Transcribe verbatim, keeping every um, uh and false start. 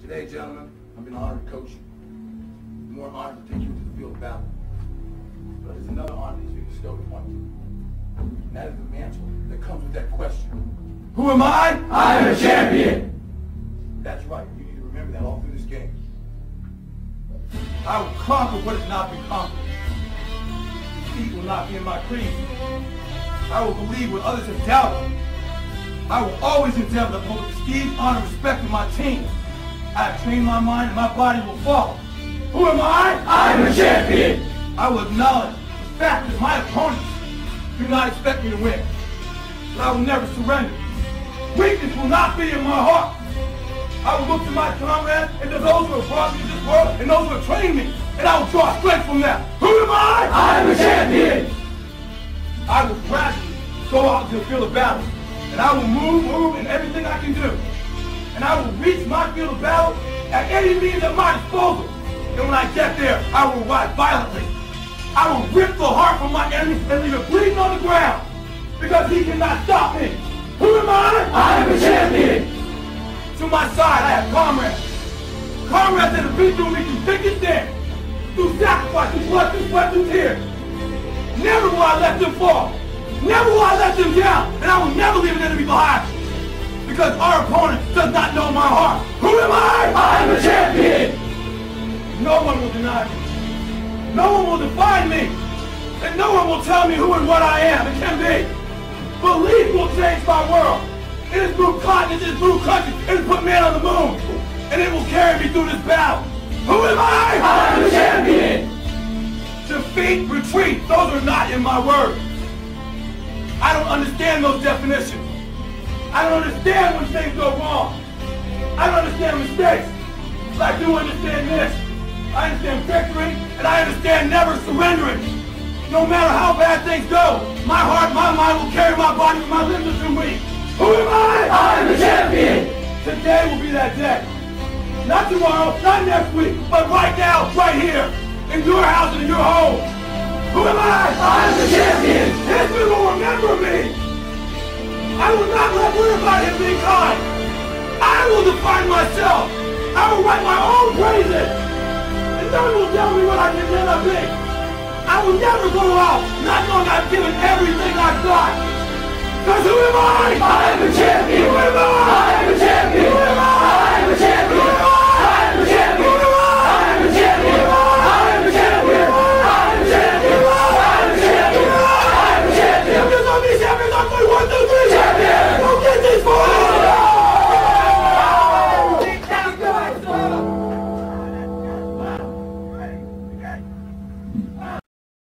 Today, gentlemen, I've been honored to coach you. More honored to take you into the field of battle. But there's another honor that's been bestowed upon you. And that is the mantle that comes with that question. Who am I? I am a champion. That's right. You need to remember that all through this game. I will conquer what has not been conquered. Defeat will not be in my creed. I will believe what others have doubted. I will always endeavor to uphold the prestige, honor, and respect of my team. I have trained my mind and my body will follow. Who am I? I am a champion. I will acknowledge the fact that my opponents do not expect me to win. But I will never surrender. Weakness will not be in my heart. I will look to my comrades and to those who have brought me to this world and those who have trained me, and I will draw strength from them. Who am I? I am a champion. I will gradually go out into the field of battle, and I will move, move in everything I can do. And I will reach my field of battle at any means at my disposal. And when I get there, I will ride violently. I will rip the heart from my enemy and leave it bleeding on the ground, because he cannot stop me. Who am I? I am a champion. To my side, I have comrades. Comrades that have been through me through thick and thin, through sacrifice, through blood, through sweat, through tears. Never will I let them fall. Never will I let them down. And I will never leave an enemy behind. Because our opponent does not know my heart. Who am I? I am a champion. No one will deny me. No one will define me. And no one will tell me who and what I am and can be. Belief will change my world. It has moved continents, it has moved countries, it has put man on the moon. And it will carry me through this battle. Who am I? I am a champion. Defeat, retreat, those are not in my words. I don't understand those definitions. I don't understand when things go wrong. I don't understand mistakes. But I do understand this. I understand victory, and I understand never surrendering. No matter how bad things go, my heart, my mind will carry my body when my limbs are too weak. Who am I? I am a champion. Today will be that day. Not tomorrow, not next week, but right now, right here, in your house and in your home. Who am I? I am a champion. History will remember me. I will not let word about him being kind. I will define myself. I will write my own praises. And no one will tell me what I can never be. I will never go out not knowing I've given everything I've got. Because who am I? I am a champion. Who am I? I am a champion. Who am I?